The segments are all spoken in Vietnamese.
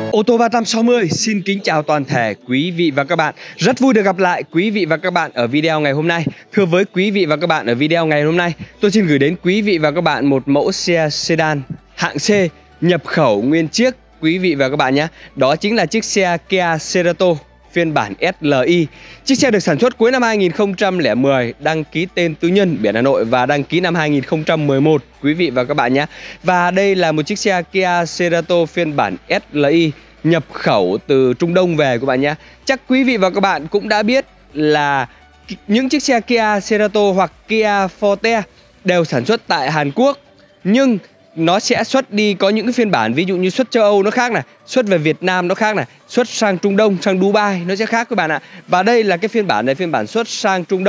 Ô tô 360 xin kính chào toàn thể quý vị và các bạn. Rất vui được gặp lại quý vị và các bạn ở video ngày hôm nay. Thưa với quý vị và các bạn, ở video ngày hôm nay tôi xin gửi đến quý vị và các bạn một mẫu xe sedan hạng C nhập khẩu nguyên chiếc quý vị và các bạn nhé. Đó chính là chiếc xe Kia Cerato phiên bản SLI. Chiếc xe được sản xuất cuối năm 2010, đăng ký tên tư nhân biển Hà Nội và đăng ký năm 2011 quý vị và các bạn nhé. Và đây là một chiếc xe Kia Cerato phiên bản SLI nhập khẩu từ Trung Đông về các bạn nhé. Chắc quý vị và các bạn cũng đã biết là những chiếc xe Kia Cerato hoặc Kia Forte đều sản xuất tại Hàn Quốc, nhưng nó sẽ xuất đi có những cái phiên bản, ví dụ như xuất châu Âu nó khác này, xuất về Việt Nam nó khác này, xuất sang Trung Đông, sang Dubai nó sẽ khác các bạn ạ. Và đây là cái phiên bản này, phiên bản xuất sang Trung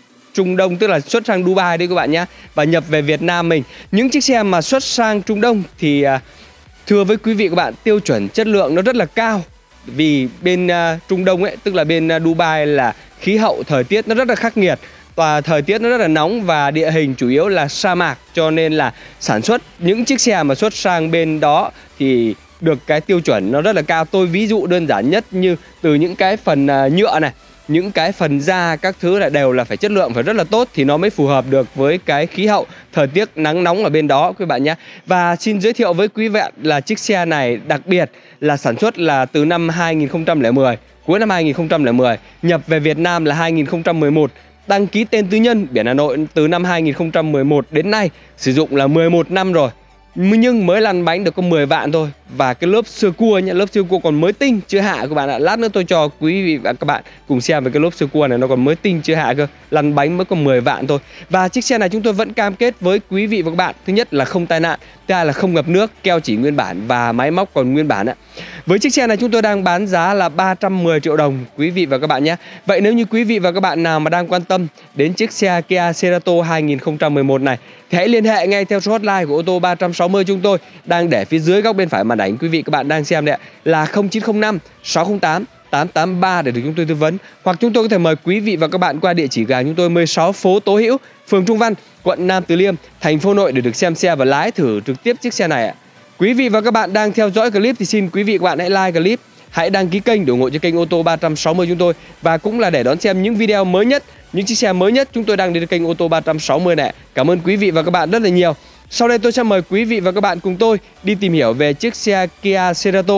Đông tức là xuất sang Dubai đấy các bạn nhé, và nhập về Việt Nam mình. Những chiếc xe mà xuất sang Trung Đông thì thưa với quý vị các bạn, tiêu chuẩn chất lượng nó rất là cao. Vì bên Trung Đông ấy, tức là bên Dubai, là khí hậu thời tiết nó rất là khắc nghiệt, và thời tiết nó rất là nóng và địa hình chủ yếu là sa mạc, cho nên là sản xuất những chiếc xe mà xuất sang bên đó thì được cái tiêu chuẩn nó rất là cao. Tôi ví dụ đơn giản nhất như từ những cái phần nhựa này, những cái phần da các thứ là đều là phải chất lượng phải rất là tốt thì nó mới phù hợp được với cái khí hậu thời tiết nắng nóng ở bên đó quý bạn nhé. Và xin giới thiệu với quý vị là chiếc xe này đặc biệt là sản xuất là từ năm 2010, cuối năm 2010, nhập về Việt Nam là 2011, đăng ký tên tư nhân biển Hà Nội từ năm 2011 đến nay, sử dụng là 11 năm rồi, nhưng mới lăn bánh được có 10 vạn thôi. Và cái lớp sơ cua nhé, lớp sơ cua còn mới tinh chưa hạ các bạn ạ. Lát nữa tôi cho quý vị và các bạn cùng xem về cái lớp sơ cua này, nó còn mới tinh chưa hạ cơ, lăn bánh mới có 10 vạn thôi. Và chiếc xe này chúng tôi vẫn cam kết với quý vị và các bạn, thứ nhất là không tai nạn, thứ hai là không ngập nước, keo chỉ nguyên bản và máy móc còn nguyên bản ạ. Với chiếc xe này chúng tôi đang bán giá là 310 triệu đồng quý vị và các bạn nhé. Vậy nếu như quý vị và các bạn nào mà đang quan tâm đến chiếc xe Kia Cerato 2011 này thì hãy liên hệ ngay theo số hotline của ô tô 360 chúng tôi đang để phía dưới góc bên phải màn ảnh quý vị các bạn đang xem đấy, là 0905 608 883 để được chúng tôi tư vấn. Hoặc chúng tôi có thể mời quý vị và các bạn qua địa chỉ gà chúng tôi 16 phố Tố Hữu, phường Trung Văn, quận Nam Từ Liêm, thành phố Hà Nội để được xem xe và lái thử trực tiếp chiếc xe này ạ. Quý vị và các bạn đang theo dõi clip thì xin quý vị và các bạn hãy like clip, hãy đăng ký kênh để ủng hộ cho kênh ô tô 360 chúng tôi, và cũng là để đón xem những video mới nhất, những chiếc xe mới nhất chúng tôi đang đến kênh ô tô 360 này. Cảm ơn quý vị và các bạn rất là nhiều. Sau đây tôi sẽ mời quý vị và các bạn cùng tôi đi tìm hiểu về chiếc xe Kia Cerato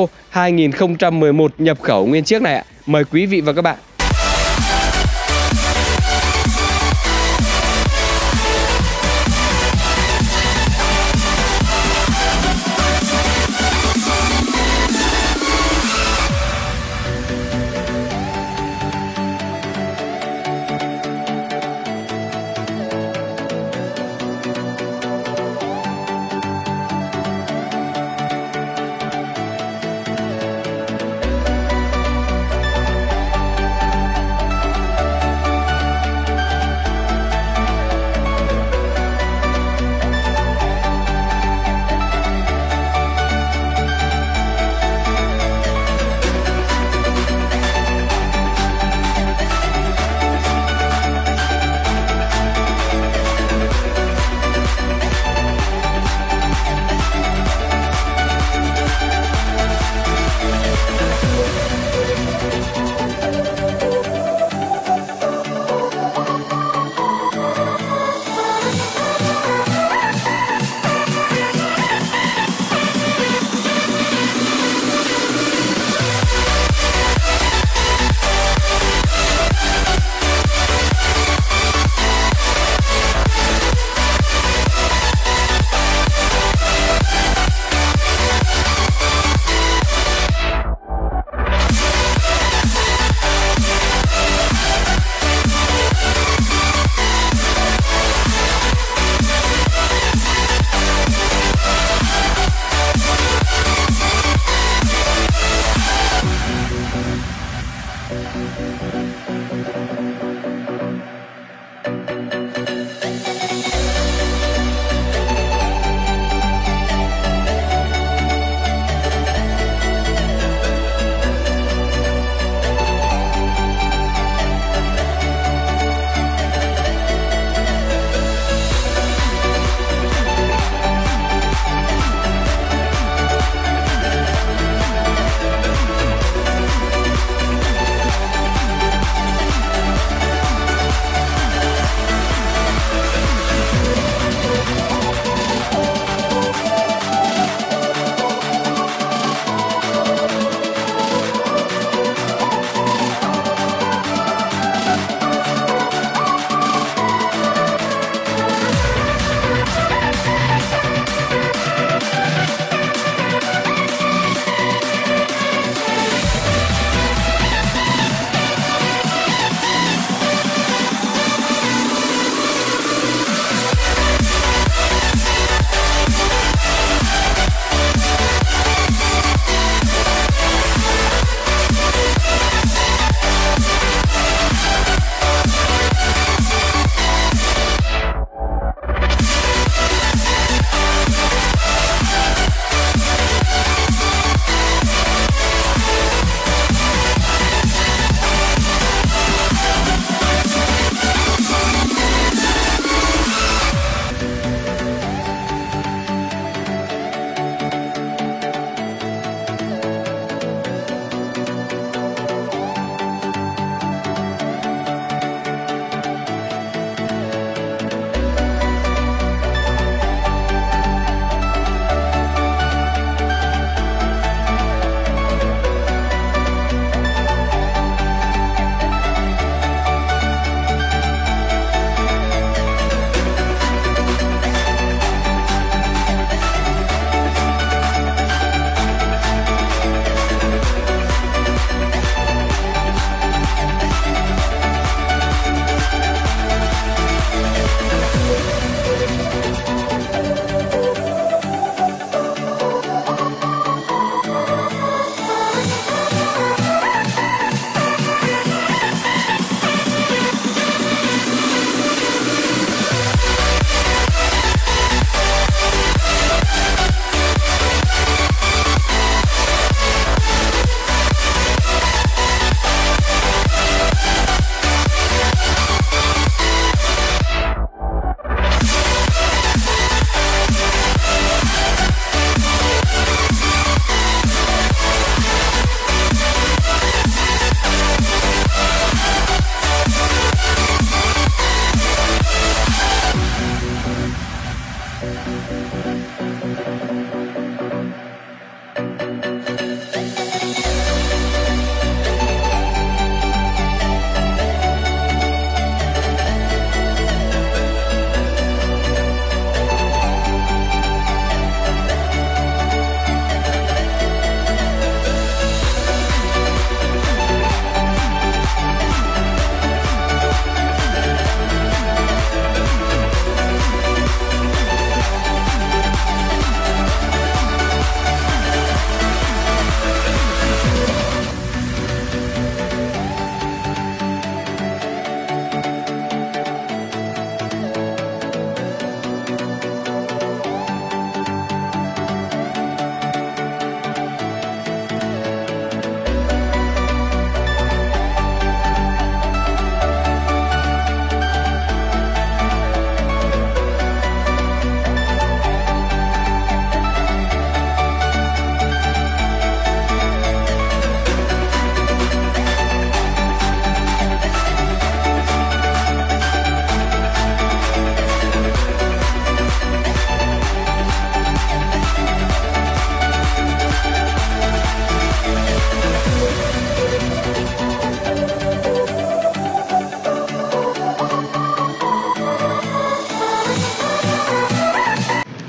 2011 nhập khẩu nguyên chiếc này ạ. Mời quý vị và các bạn.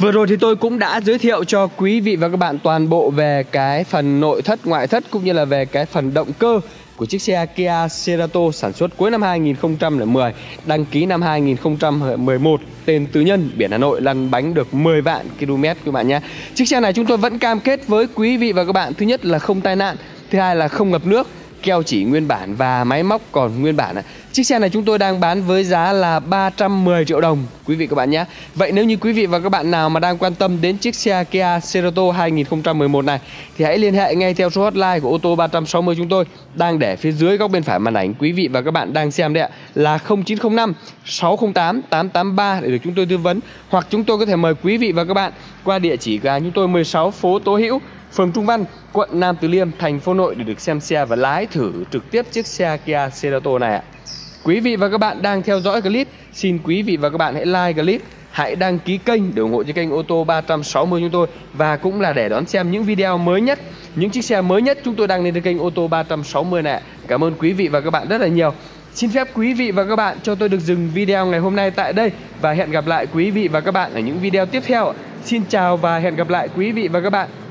Vừa rồi thì tôi cũng đã giới thiệu cho quý vị và các bạn toàn bộ về cái phần nội thất, ngoại thất cũng như là về cái phần động cơ của chiếc xe Kia Cerato sản xuất cuối năm 2010, đăng ký năm 2011, tên tư nhân, biển Hà Nội, lăn bánh được 10 vạn km các bạn nhé. Chiếc xe này chúng tôi vẫn cam kết với quý vị và các bạn, thứ nhất là không tai nạn, thứ hai là không ngập nước, keo chỉ nguyên bản và máy móc còn nguyên bản. Chiếc xe này chúng tôi đang bán với giá là 310 triệu đồng quý vị các bạn nhé. Vậy nếu như quý vị và các bạn nào mà đang quan tâm đến chiếc xe Kia Cerato 2011 này thì hãy liên hệ ngay theo số hotline của ô tô 360 chúng tôi đang để phía dưới góc bên phải màn ảnh quý vị và các bạn đang xem đấy ạ, là 0905 608 883 để được chúng tôi tư vấn, hoặc chúng tôi có thể mời quý vị và các bạn qua địa chỉ cửa hàng chúng tôi 16 phố Tố Hữu, phường Trung Văn, quận Nam Từ Liêm, thành phố Hà Nội để được xem xe và lái thử trực tiếp chiếc xe Kia Cerato này ạ. Quý vị và các bạn đang theo dõi clip, xin quý vị và các bạn hãy like clip, hãy đăng ký kênh để ủng hộ cho kênh ô tô 360 chúng tôi, và cũng là để đón xem những video mới nhất, những chiếc xe mới nhất chúng tôi đăng lên trên kênh ô tô 360 này. Cảm ơn quý vị và các bạn rất là nhiều. Xin phép quý vị và các bạn cho tôi được dừng video ngày hôm nay tại đây và hẹn gặp lại quý vị và các bạn ở những video tiếp theo. Xin chào và hẹn gặp lại quý vị và các bạn.